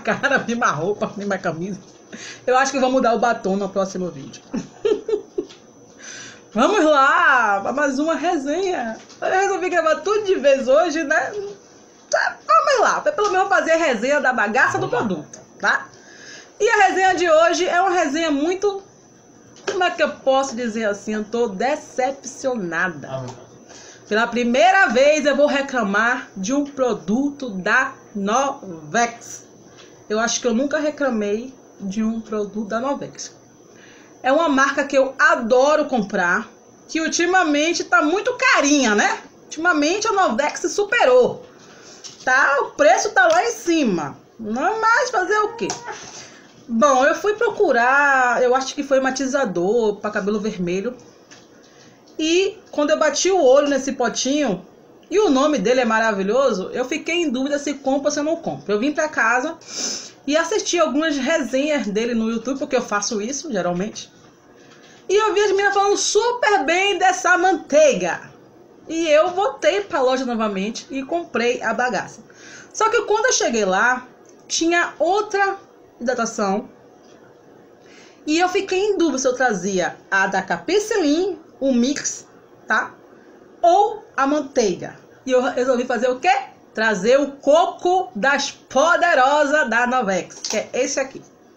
cara, mesma roupa, mesma camisa. Eu acho que vou mudar o batom no próximo vídeo. Vamos lá, para mais uma resenha. Eu resolvi gravar tudo de vez hoje, né? Vamos lá, pelo menos fazer a resenha da bagaça do produto, tá? E a resenha de hoje é uma resenha muito... Como é que eu posso dizer assim? Eu tô decepcionada. Pela primeira vez eu vou reclamar de um produto da Novex. Eu acho que eu nunca reclamei de um produto da Novex. É uma marca que eu adoro comprar, que ultimamente tá muito carinha, né? Ultimamente a Novex se superou. Tá? O preço tá lá em cima. Não é mais fazer o quê? Bom, eu fui procurar, eu acho que foi matizador para cabelo vermelho. E quando eu bati o olho nesse potinho, e o nome dele é maravilhoso, eu fiquei em dúvida se compro ou se eu não compro. Eu vim para casa e assisti algumas resenhas dele no YouTube, porque eu faço isso geralmente. E eu vi as meninas falando super bem dessa manteiga. E eu voltei para a loja novamente e comprei a bagaça. Só que quando eu cheguei lá, tinha outra hidratação. E eu fiquei em dúvida se eu trazia a da Capicilim, o mix, tá? Ou a manteiga. E eu resolvi fazer o quê? Trazer o coco das poderosas da Novex, que é esse aqui.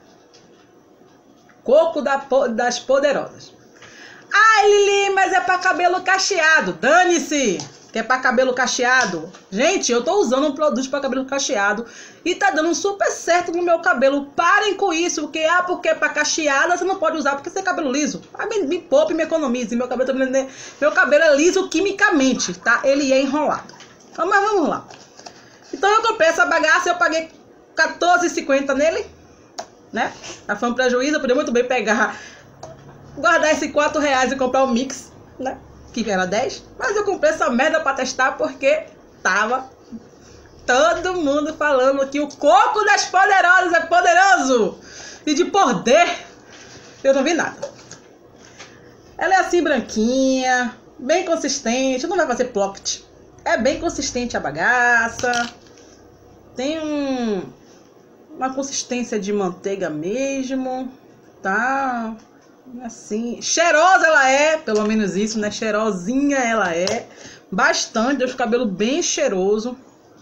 Coco das poderosas. Ai, Lili, mas é para cabelo cacheado. Dane-se, que é para cabelo cacheado. Gente, eu tô usando um produto para cabelo cacheado e tá dando super certo no meu cabelo. Parem com isso, porque é para cacheada você não pode usar porque você é cabelo liso. Me poupe, me economize. Meu cabelo é liso quimicamente, tá? Ele é enrolado. Mas vamos lá. Então eu comprei essa bagaça, eu paguei R$14,50 nele, né? Tá foi um prejuízo, eu podia muito bem pegar, guardar esses R$4 e comprar o mix, né? Que era 10, mas eu comprei essa merda pra testar porque tava todo mundo falando que o coco das poderosas é poderoso e de poder. Eu não vi nada. Ela é assim branquinha, bem consistente, não vai fazer plocket. É bem consistente a bagaça. Tem uma consistência de manteiga mesmo, tá? Assim, cheirosa ela é, pelo menos isso, né? Cheirosinha ela é, bastante, deixa o cabelo bem cheiroso.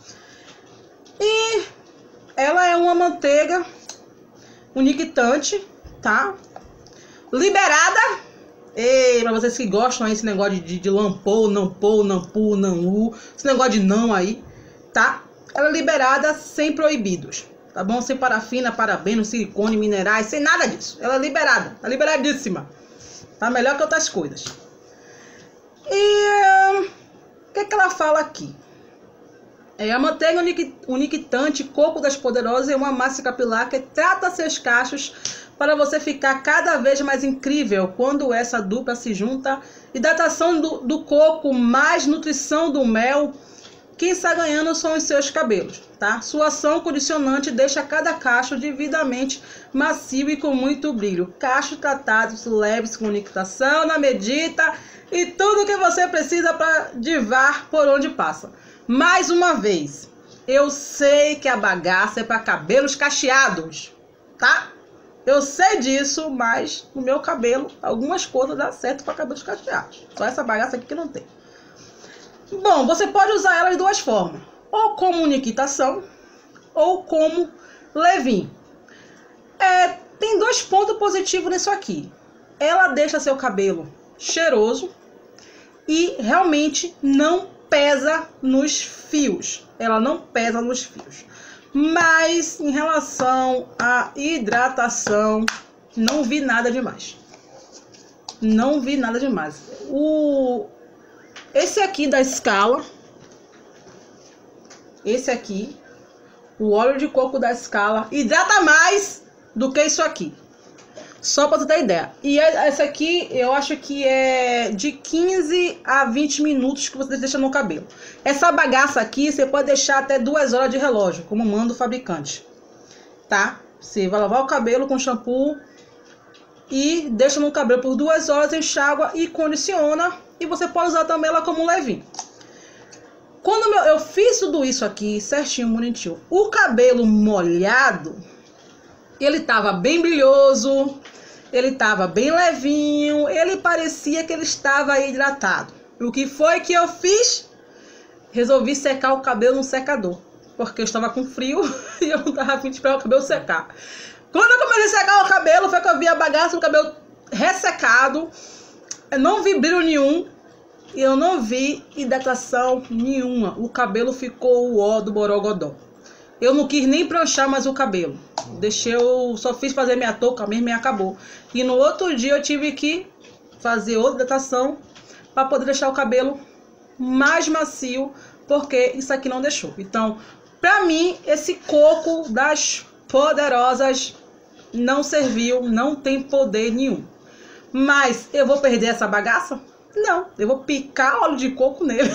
E ela é uma manteiga uniquitante, tá? Liberada. E pra vocês que gostam aí, esse negócio de lampou, não pô, não pu, não u, esse negócio de não aí, tá? Ela é liberada sem proibidos. Tá bom? Sem parafina, parabeno, silicone, minerais, sem nada disso. Ela é liberada, tá liberadíssima. Tá melhor que outras coisas. E o que ela fala aqui? É a manteiga uniquitante coco das poderosas é uma massa capilar que trata seus cachos para você ficar cada vez mais incrível quando essa dupla se junta. Hidratação do coco mais nutrição do mel. Quem está ganhando são os seus cabelos, tá? Sua ação condicionante deixa cada cacho devidamente macio e com muito brilho. Cachos tratados leves com unificação na medida e tudo que você precisa para divar por onde passa. Mais uma vez, eu sei que a bagaça é para cabelos cacheados, tá? Eu sei disso, mas no meu cabelo algumas coisas dão certo para cabelos cacheados. Só essa bagaça aqui que não tem. Bom, você pode usar ela de duas formas. Ou como uniquitação, ou como leave-in. Tem dois pontos positivos nisso aqui. Ela deixa seu cabelo cheiroso e realmente não pesa nos fios. Ela não pesa nos fios. Mas em relação à hidratação, não vi nada demais. Não vi nada demais. Esse aqui da Scala, esse aqui, o óleo de coco da Scala, hidrata mais do que isso aqui. Só para você ter ideia. E essa aqui, eu acho que é de 15 a 20 minutos que você deixa no cabelo. Essa bagaça aqui, você pode deixar até 2 horas de relógio, como manda o fabricante. Tá? Você vai lavar o cabelo com shampoo e deixa no cabelo por 2 horas, enxágua e condiciona. E você pode usar também ela como leave-in. Quando eu fiz tudo isso aqui, certinho, bonitinho, o cabelo molhado, ele tava bem brilhoso, ele tava bem levinho, ele parecia que ele estava hidratado. O que foi que eu fiz? Resolvi secar o cabelo no secador, porque eu estava com frio e eu não estava a fim de esperar o cabelo secar. Quando eu comecei a secar o cabelo, foi que eu vi a bagaça do cabelo ressecado, eu não vi brilho nenhum e eu não vi hidratação nenhuma. O cabelo ficou o ó do borogodó. Eu não quis nem pranchar mais o cabelo. Eu só fiz fazer minha touca mesmo e acabou. E no outro dia eu tive que fazer outra hidratação para poder deixar o cabelo mais macio, porque isso aqui não deixou. Então, pra mim, esse coco das poderosas não serviu, não tem poder nenhum. Mas eu vou perder essa bagaça? Não, eu vou picar óleo de coco nele.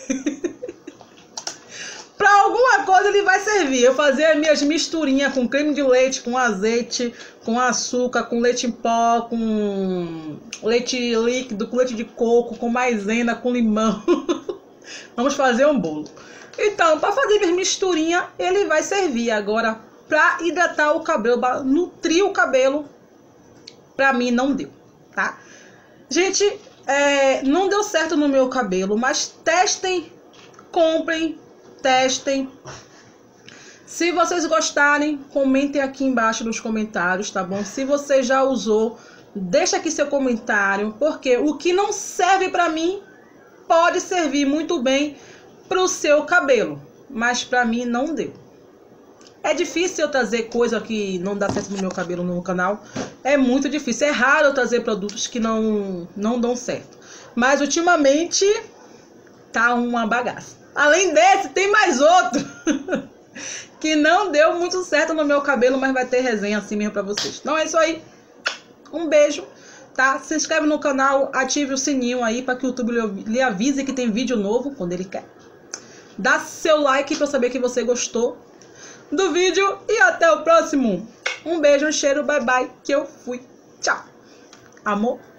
Pra alguma coisa ele vai servir. Eu fazer as minhas misturinhas com creme de leite, com azeite, com açúcar, com leite em pó, com leite líquido, com leite de coco, com maisena, com limão. Vamos fazer um bolo. Então, para fazer minhas misturinhas, ele vai servir. Agora, para hidratar o cabelo, nutrir o cabelo, pra mim não deu, tá? Gente, não deu certo no meu cabelo, mas testem, comprem, testem. Se vocês gostarem, comentem aqui embaixo nos comentários, tá bom? Se você já usou, deixa aqui seu comentário, porque o que não serve pra mim pode servir muito bem pro seu cabelo, mas pra mim não deu. É difícil eu trazer coisa que não dá certo no meu cabelo no canal. É muito difícil, é raro eu trazer produtos que não dão certo. Mas ultimamente tá uma bagaça. Além desse, tem mais outro que não deu muito certo no meu cabelo, mas vai ter resenha assim mesmo pra vocês. Então é isso aí. Um beijo, tá? Se inscreve no canal, ative o sininho aí para que o YouTube lhe avise que tem vídeo novo quando ele quer. Dá seu like pra eu saber que você gostou do vídeo e até o próximo. Um beijo, um cheiro, bye bye, que eu fui. Tchau. Amor.